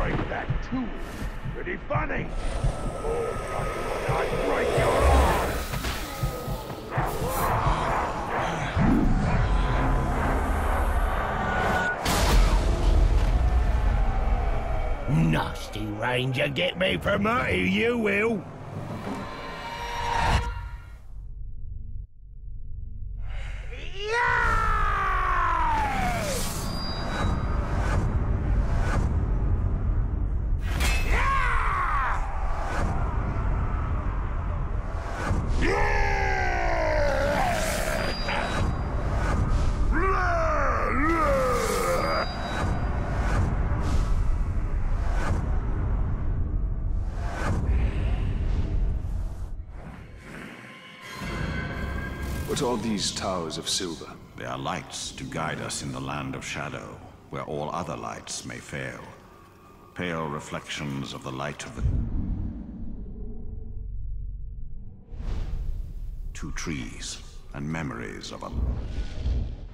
break that too. Pretty funny. Oh, bloody when I break your arm! Nasty ranger, get me promoted, you will! What are these towers of silver? They are lights to guide us in the land of shadow, where all other lights may fail. Pale reflections of the light of the... Two trees, and memories of a...